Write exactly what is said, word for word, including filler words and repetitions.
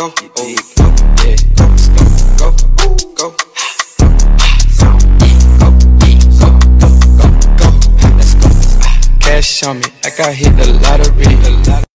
go, oh, go, yeah, go, go, go, go. Cash on me like I hit the lottery.